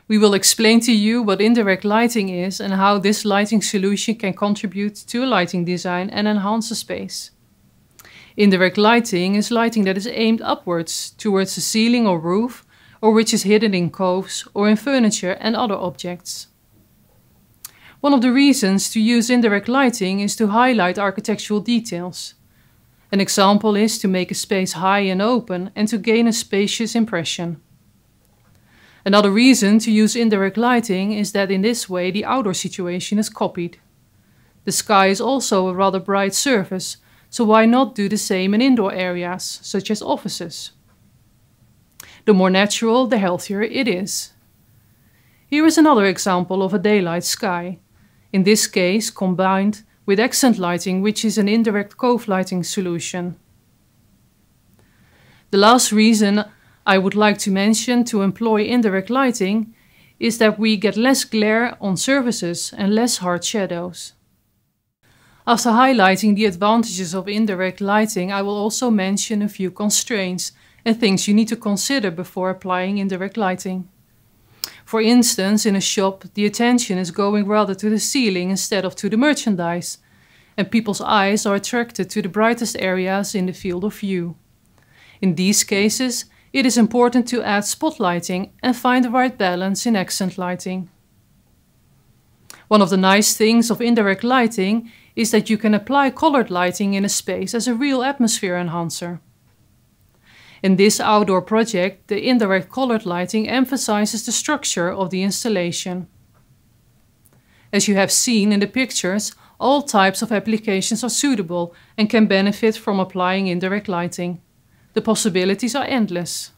We will explain to you what indirect lighting is and how this lighting solution can contribute to a lighting design and enhance a space. Indirect lighting is lighting that is aimed upwards towards the ceiling or roof, or which is hidden in coves or in furniture and other objects. One of the reasons to use indirect lighting is to highlight architectural details. An example is to make a space high and open and to gain a spacious impression. Another reason to use indirect lighting is that in this way the outdoor situation is copied. The sky is also a rather bright surface, so why not do the same in indoor areas, such as offices? The more natural, the healthier it is. Here is another example of a daylight sky, in this case combined with accent lighting, which is an indirect cove lighting solution. The last reason I would like to mention to employ indirect lighting is that we get less glare on surfaces and less hard shadows. After highlighting the advantages of indirect lighting, I will also mention a few constraints and things you need to consider before applying indirect lighting. For instance, in a shop, the attention is going rather to the ceiling instead of to the merchandise, and people's eyes are attracted to the brightest areas in the field of view. In these cases, it is important to add spotlighting and find the right balance in accent lighting. One of the nice things of indirect lighting is that you can apply colored lighting in a space as a real atmosphere enhancer. In this outdoor project, the indirect colored lighting emphasizes the structure of the installation. As you have seen in the pictures, all types of applications are suitable and can benefit from applying indirect lighting. The possibilities are endless.